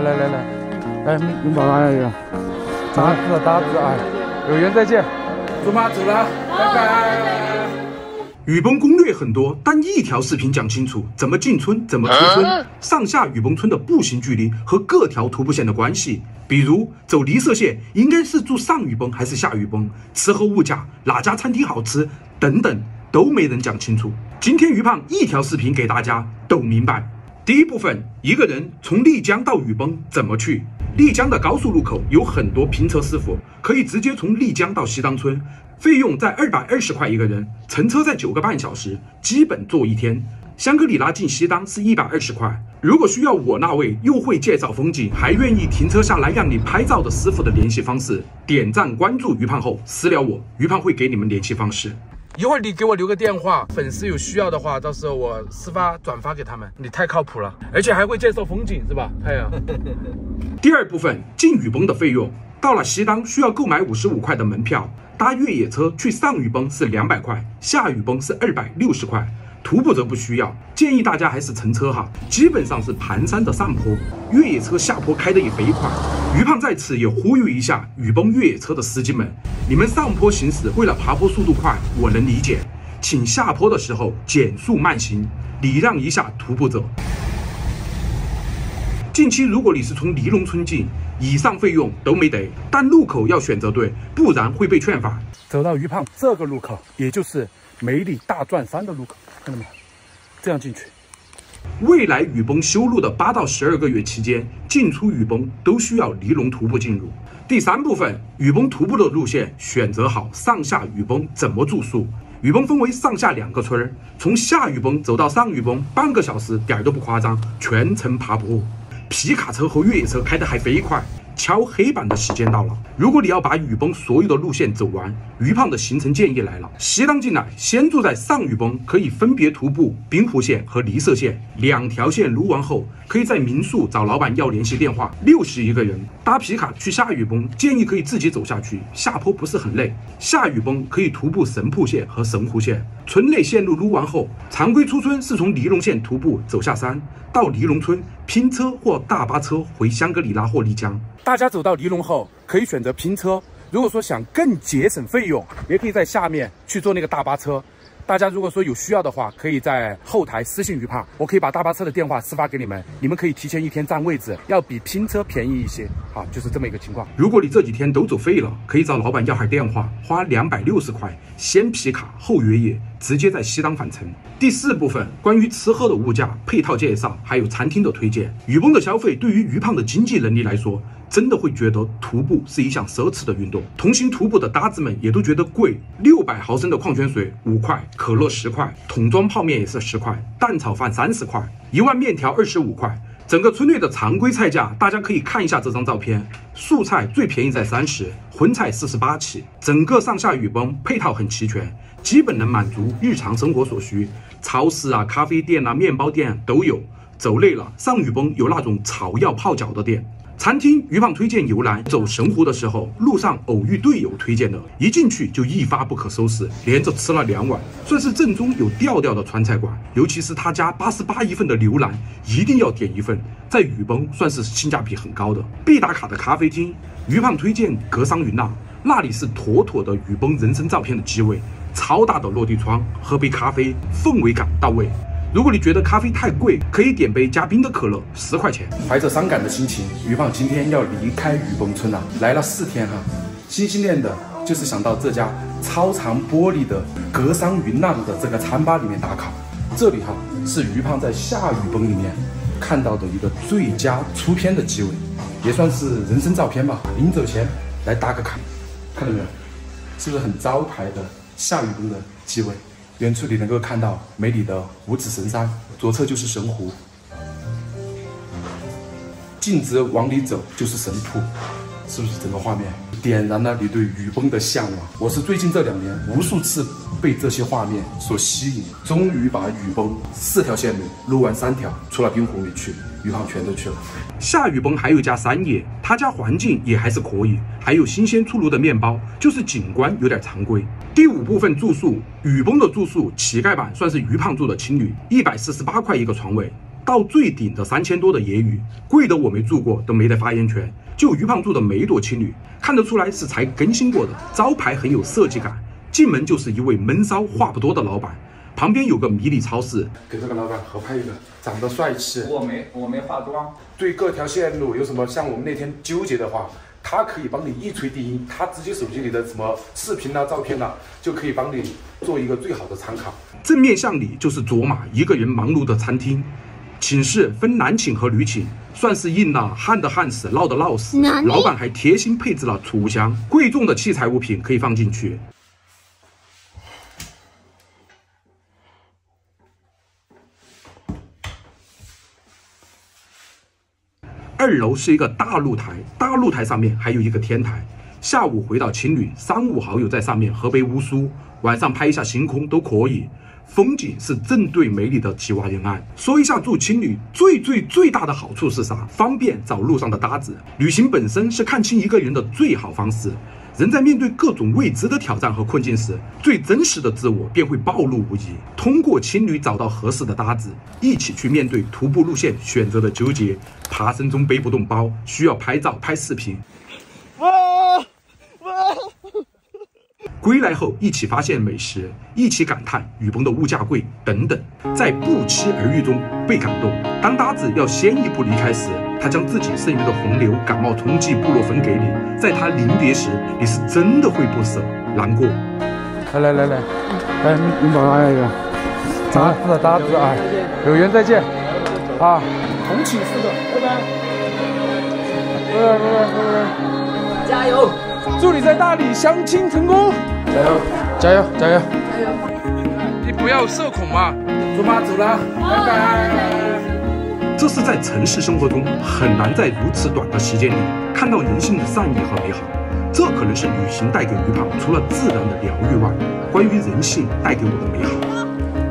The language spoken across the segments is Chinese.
来，拥抱他一个，打字啊！有缘再见，走了，拜拜。 雨崩攻略很多，但一条视频讲清楚怎么进村、怎么出村，上下雨崩村的步行距离和各条徒步线的关系。比如走梨色线应该是住上雨崩还是下雨崩，吃喝物价哪家餐厅好吃等等都没人讲清楚。今天于胖一条视频给大家都明白。第一部分，一个人从丽江到雨崩怎么去？丽江的高速路口有很多拼车师傅，可以直接从丽江到西当村，费用在220块一个人，乘车在9个半小时，基本坐1天。香格里拉进西当是120块。如果需要我那位又会介绍风景，还愿意停车下来让你拍照的师傅的联系方式，点赞关注于胖后私聊我，于胖会给你们联系方式。 一会儿你给我留个电话，粉丝有需要的话，到时候我私发转发给他们。你太靠谱了，而且还会介绍风景，是吧？哎呀。 第二部分，进雨崩的费用。到了西当需要购买55块的门票，搭越野车去上雨崩是200块，下雨崩是260块。徒步则不需要，建议大家还是乘车哈，基本上是盘山的上坡，越野车下坡开得也飞快。于胖在此也呼吁一下雨崩越野车的司机们，你们上坡行驶为了爬坡速度快，我能理解，请下坡的时候减速慢行，礼让一下徒步者。近期如果你是从黎龙村进，以上费用都没得，但路口要选择对，不然会被劝返。 走到于胖这个路口，也就是梅里大钻山的路口，看到没有？这样进去。 未来雨崩修路的8到12个月期间，进出雨崩都需要黎龙徒步进入。第三部分，雨崩徒步的路线选择好，上下雨崩怎么住宿？雨崩分为上下2个村，从下雨崩走到上雨崩半个小时，点儿都不夸张，全程爬坡。皮卡车和越野车开得还飞快。敲黑板的时间到了，如果你要把雨崩所有的路线走完，于胖的行程建议来了。西当进来，先住在上雨崩，可以分别徒步滨湖线和梨色线2条线撸完后，可以在民宿找老板要联系电话，60一个人。搭皮卡去下雨崩，建议可以自己走下去，下坡不是很累。下雨崩可以徒步神瀑线和神湖线。村内线路撸完后，常规出村是从黎龙线徒步走下山，到黎龙村拼车或大巴车回香格里拉或丽江。大家走到黎龙后，可以选择拼车。如果说想更节省费用，也可以在下面去坐那个大巴车。大家如果说有需要的话，可以在后台私信于胖，我可以把大巴车的电话私发给你们，你们可以提前1天占位置，要比拼车便宜一些。好，就是这么一个情况。如果你这几天都走废了，可以找老板要下电话，花260块，先皮卡后越野，直接在西当返程。第4部分，关于吃喝的物价、配套介绍，还有餐厅的推荐。雨崩的消费对于于胖的经济能力来说，真的会觉得徒步是一项奢侈的运动。同行徒步的搭子们也都觉得贵，600毫升的矿泉水5块，可乐10块，桶装泡面也是10块，蛋炒饭30块，1碗面条25块。整个村内的常规菜价，大家可以看一下这张照片，素菜最便宜在30，荤菜48起。整个上下雨崩配套很齐全，基本能满足日常生活所需，超市啊、咖啡店啊、面包店都有。走累了，上雨崩有那种草药泡脚的店。餐厅于胖推荐游览，走神湖的时候，路上偶遇队友推荐的，一进去就一发不可收拾，连着吃了2碗，算是正宗有调调的川菜馆。尤其是他家88一份的牛腩，一定要点1份，在雨崩算是性价比很高的。必打卡的咖啡厅，于胖推荐格桑云娜，那里是妥妥的雨崩人生照片的机位，超大的落地窗，喝杯咖啡，氛围感到位。如果你觉得咖啡太贵，可以点杯加冰的可乐，10块钱。怀着伤感的心情，于胖今天要离开雨崩村了，来了4天哈，心心念的就是想到这家超长玻璃的格桑云浪的这个餐吧里面打卡。这里哈是于胖在下雨崩里面看到的一个最佳出片的机位，也算是人生照片吧。临走前来打个卡，看到没有？是不是很招牌的下雨崩的机位？远处你能够看到梅里的五指神山，左侧就是神湖，径直往里走就是神瀑，是不是整个画面点燃了你对雨崩的向往？我是最近这2年无数次被这些画面所吸引，终于把雨崩4条线路撸完3条，除了滨湖没去，于胖全都去了。下雨崩还有一家山野，他家环境也还是可以，还有新鲜出炉的面包，就是景观有点常规。第5部分住宿，雨崩的住宿乞丐版算是于胖住的青旅，148块一个床位。 到最顶的3000多的野语，贵的我没住过都没得发言权。就于胖住的每一朵青旅，看得出来是才更新过的，招牌很有设计感。进门就是一位闷骚话不多的老板，旁边有个迷你超市。 给这个老板合拍一个，长得帅气。 我没化妆。 对各条线路有什么像我们那天纠结的话，他可以帮你一锤定音，他自己手机里的什么视频啊、照片啊，就可以帮你做一个最好的参考。 正面向里就是卓玛一个人忙碌的餐厅，寝室分男寝和女寝，算是硬了，旱的旱死，涝的涝死。老板还贴心配置了储物箱，贵重的器材物品可以放进去。2楼是一个大露台，大露台上面还有一个天台。下午回到青旅，3、5好友在上面喝杯乌苏，晚上拍一下星空都可以。风景是正对美丽的吉瓦沿岸。说一下住青旅最大的好处是啥？方便找路上的搭子。旅行本身是看清一个人的最好方式。人在面对各种未知的挑战和困境时，最真实的自我便会暴露无遗。通过青旅找到合适的搭子，一起去面对徒步路线选择的纠结。爬升中背不动包，需要拍照拍视频。归来后一起发现美食，一起感叹雨崩的物价贵等等，在不期而遇中被感动。当搭子要先一步离开时，他将自己剩余的洪流感冒冲剂布洛芬给你，在他临别时，你是真的会不舍难过。 来，你帮我一个，搭子啊，有缘再见啊，同寝室的，拜拜， 加油！ 祝你在大理相亲成功，加油！你不要社恐嘛，猪妈走了，拜拜。 这是在城市生活中很难在如此短的时间里看到人性的善意和美好。这可能是旅行带给于胖除了自然的疗愈外，关于人性带给我的美好。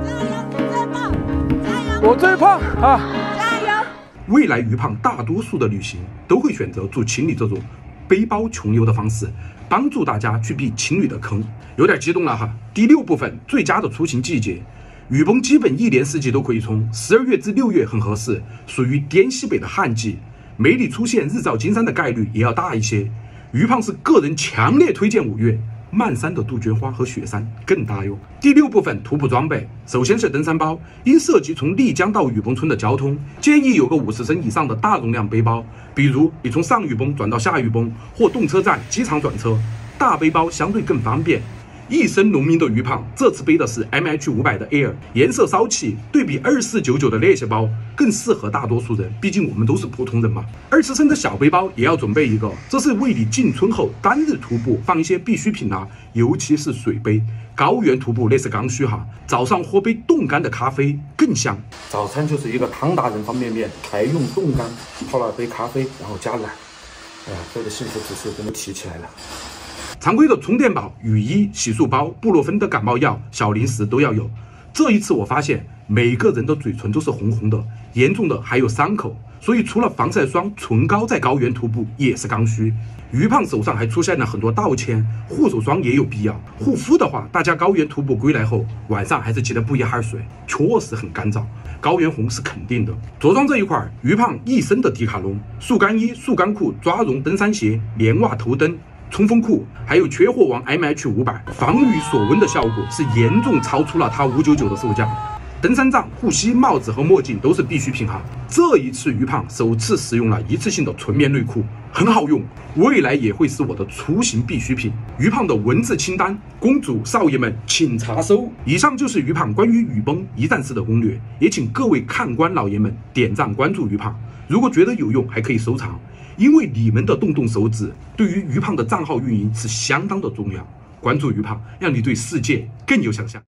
我最胖啊！ 加油！ 未来于胖大多数的旅行都会选择住青旅这种背包穷游的方式，帮助大家去避情侣的坑。有点激动了哈。第6部分，最佳的出行季节。雨崩基本1年4季都可以冲，12月至6月很合适，属于滇西北的旱季，梅里出现日照金山的概率也要大一些。于胖是个人强烈推荐5月，漫山的杜鹃花和雪山更大哟。第6部分，徒步装备。首先是登山包，因涉及从丽江到雨崩村的交通，建议有个50升以上的大容量背包，比如你从上雨崩转到下雨崩，或动车站、机场转车，大背包相对更方便。一身农民的于胖这次背的是 MH500的 Air， 颜色骚气，对比2499的那些包更适合大多数人，毕竟我们都是普通人嘛。20升的小背包也要准备一个，这是为你进村后单日徒步放一些必需品啊，尤其是水杯。高原徒步那是刚需哈，早上喝杯冻干的咖啡更香。 早餐就是一个汤达人方便面，还用冻干泡了杯咖啡，然后加奶。哎呀，这个幸福指数真的提起来了。 常规的充电宝、雨衣、洗漱包、布洛芬的感冒药、小零食都要有。这一次我发现每个人的嘴唇都是红红的，严重的还有伤口，所以除了防晒霜、唇膏，在高原徒步也是刚需。于胖手上还出现了很多道歉，护手霜也有必要。护肤的话，大家高原徒步归来后，晚上还是记得补一哈水，确实很干燥。高原红是肯定的。着装这一块，于胖一身的迪卡侬，速干衣、速干裤、抓绒登山鞋、棉袜头灯、冲锋裤，还有缺货王 MH500，防雨锁温的效果是严重超出了它599的售价。登山杖、护膝、帽子和墨镜都是必需品哈。这一次于胖首次使用了一次性的纯棉内裤，很好用，未来也会是我的出行必需品。于胖的文字清单，公主少爷们请查收。以上就是于胖关于雨崩一站式的攻略，也请各位看官老爷们点赞关注于胖，如果觉得有用还可以收藏。因为你们的动手指对于于胖的账号运营是相当的重要。关注于胖，让你对世界更有想象。